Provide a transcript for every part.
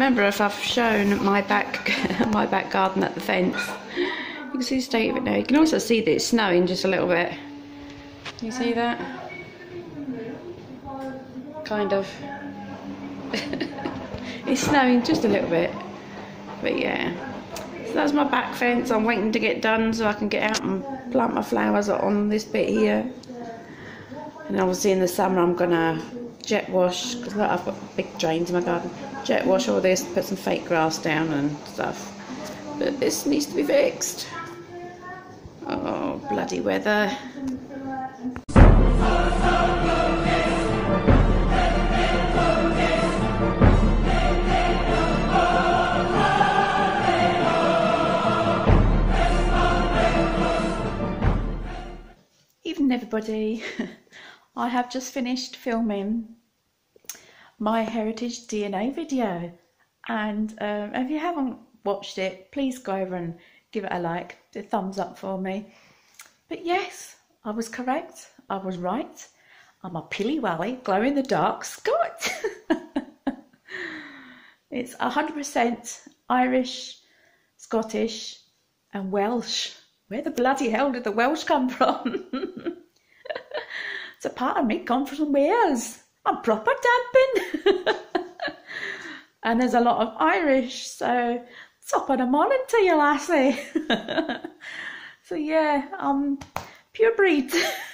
remember if I've shown my back my back garden at the fence. You can see the state of it now. You can also see that it's snowing just a little bit. You see that? Kind of. It's snowing just a little bit. But yeah. So that's my back fence. I'm waiting to get done so I can get out and plant my flowers on this bit here. And obviously in the summer I'm gonna jet wash, because I've got big drains in my garden. Jet wash all this, put some fake grass down and stuff. But this needs to be fixed. Oh, bloody weather. Evening everybody. I have just finished filming my Heritage DNA video, and if you haven't watched it, please go over and give it a like, a thumbs up for me. But yes, I was correct, I was right. I'm a Pilly Wally, glow in the dark Scot. It's 100% Irish, Scottish and Welsh. Where the bloody hell did the Welsh come from? It's a part of me comes from Wales. I'm proper damping. And there's a lot of Irish, so top of the morning to you, lassie. So yeah, I'm pure breed.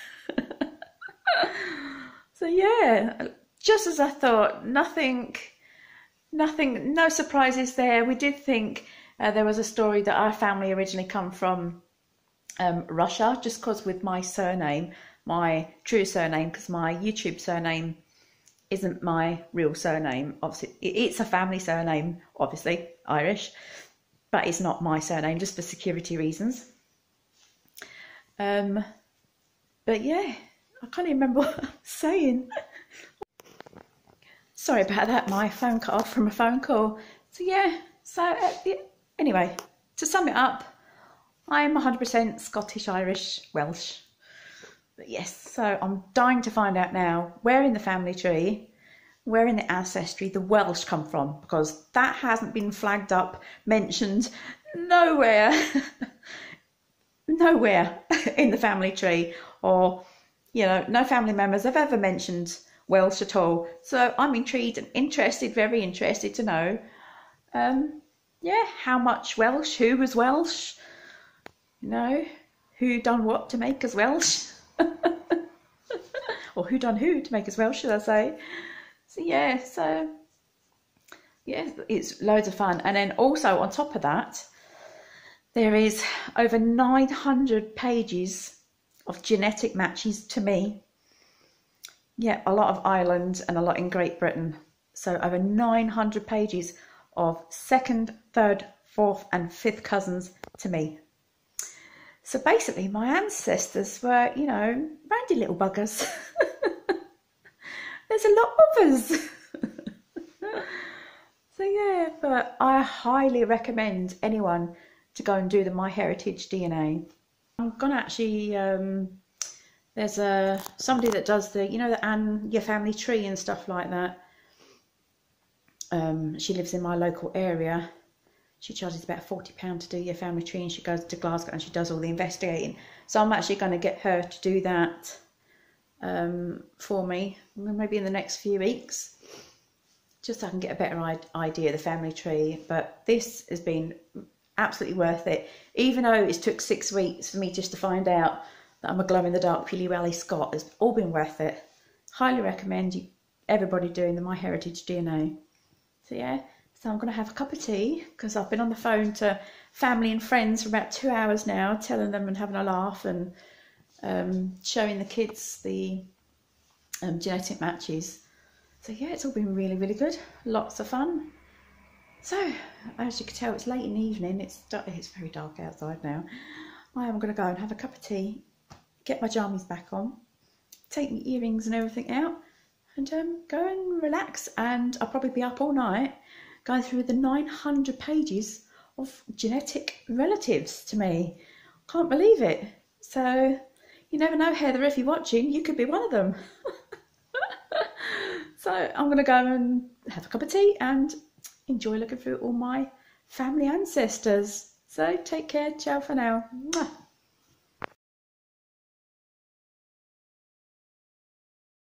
So yeah, just as I thought, nothing, no surprises there. We did think there was a story that our family originally come from Russia, just because with my surname, my true surname, because my YouTube surname isn't my real surname. Obviously, it's a family surname, obviously, Irish, but it's not my surname, just for security reasons. But yeah, I can't even remember what I was saying. Sorry about that, my phone cut off from a phone call. So yeah, anyway, to sum it up, I'm 100% Scottish, Irish, Welsh. But yes, so I'm dying to find out now where in the family tree, where in the ancestry the Welsh come from, because that hasn't been flagged up, mentioned nowhere, nowhere in the family tree, or, you know, no family members have ever mentioned Welsh at all. So I'm intrigued and interested, very interested to know, yeah, how much Welsh, who was Welsh, you know, who done what to make us Welsh. Or who done who to make us Welsh, should I say. So yeah, it's loads of fun. And then also on top of that, there is over 900 pages of genetic matches to me. Yeah, a lot of Ireland and a lot in Great Britain. So over 900 pages of second, third, fourth and fifth cousins to me. So basically my ancestors were, you know, randy little buggers. There's a lot of us. So yeah, but I highly recommend anyone to go and do the My Heritage DNA. I'm gonna actually, there's somebody that does the, you know, your family tree and stuff like that. She lives in my local area. She charges about £40 to do your family tree, and she goes to Glasgow and she does all the investigating. So I'm actually going to get her to do that for me, maybe in the next few weeks, just so I can get a better idea of the family tree. But this has been absolutely worth it, even though it took 6 weeks for me just to find out that I'm a glow-in-the-dark Pilly Wally Scot. It's all been worth it. Highly recommend everybody doing the My Heritage DNA. So yeah. So I'm going to have a cup of tea, because I've been on the phone to family and friends for about 2 hours now, telling them and having a laugh and showing the kids the genetic matches. So yeah, it's all been really, really good. Lots of fun. So as you can tell, it's late in the evening. It's very dark outside now. I am going to go and have a cup of tea, get my jammies back on, take my earrings and everything out, and go and relax. And I'll probably be up all night going through the 900 pages of genetic relatives to me. Can't believe it. So you never know, Heather, if you're watching, you could be one of them. So I'm going to go and have a cup of tea and enjoy looking through all my family ancestors. So take care, ciao for now. Mwah.